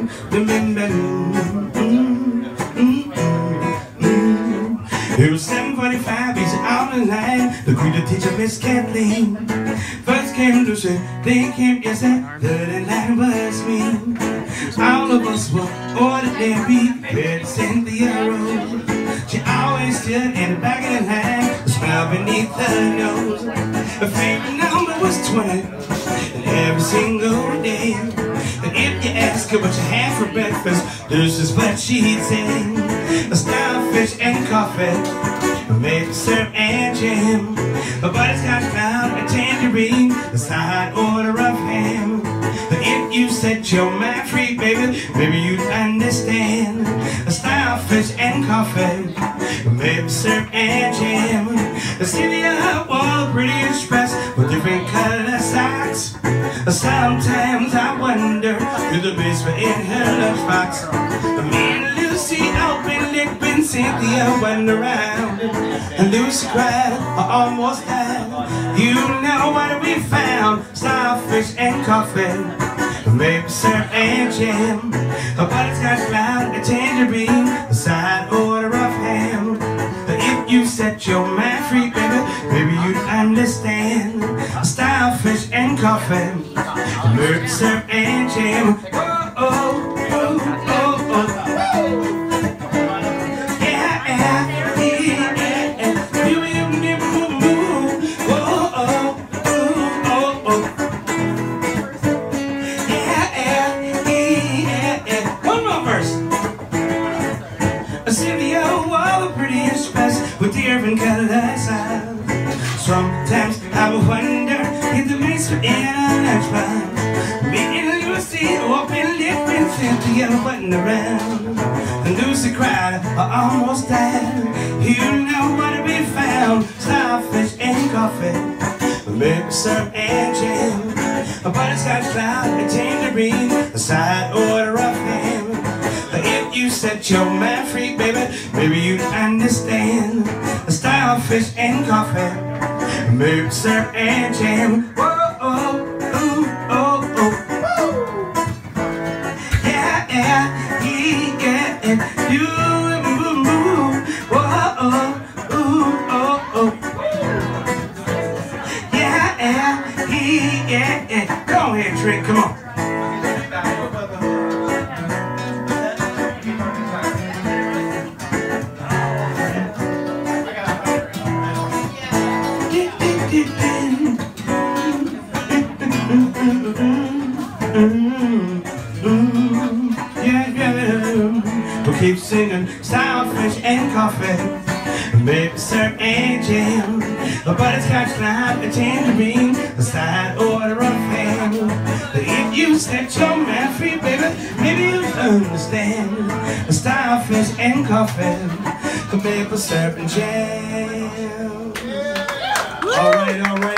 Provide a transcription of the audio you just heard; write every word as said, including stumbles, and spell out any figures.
It was seven forty-five, he's out in line. The creature teacher, Miss Kathleen. First came Lucy, then came Issa. Third in line was me. All of us were ordinary, red Cynthia Rose. She always stood in the back of the line, a smile beneath her nose. Her favorite number was twenty, and every single day. And if you ask her what you had for breakfast, this is what she'd say. A starfish and coffee, maple syrup and jam, a butterscotch cloud, a tangerine, a side order of ham. But if you set your mind free, baby, maybe you'd understand. A starfish and coffee, maple syrup and jam. A Cynthia wore the prettiest dress with different color socks. Sometimes I wonder if the basement in her lunchbox. Me and Lucy open lip and Cynthia went around, and Lucy cried, I almost died. You know what we found? Starfish and coffee, maple syrup and jam, a butterscotch cloud, a tangerine, a side order of ham. But if you set your mind free, baby, maybe you'd understand. Starfish and coffee, maple syrup and jam. Oh, oh, oh, oh, oh. Yeah, yeah, yeah, yeah. You and me, move, move. Oh, oh, oh, oh, oh. Yeah, yeah, yeah, yeah. One more verse. Cynthia wore the prettiest dress with different colors. Sometimes I would wonder if the mates were in a lunchbox. Me and Lucy open lip and Cynthia wasn't around, and Lucy cried, I almost died. You know what we found? Starfish and coffee, maple syrup and jam, a butterscotch cloud, a tangerine, a side order of ham. But if you set your mind free, baby, maybe you'd understand. A starfish and coffee, maple syrup and jam. Whoa, oh, oh, oh, oh. Yeah, yeah, yeah, yeah. You move, move. Whoa, oh, oh, oh, oh. Yeah, yeah, yeah, yeah. Go ahead, Trick, come on. Yeah, yeah. We'll keep singing starfish and coffee, maple syrup and jam, a butterscotch cloud, a tangerine, a side order of ham. But if you set your mind free, baby, maybe you'll understand. A starfish and coffee, a maple syrup and jam. All right, all right.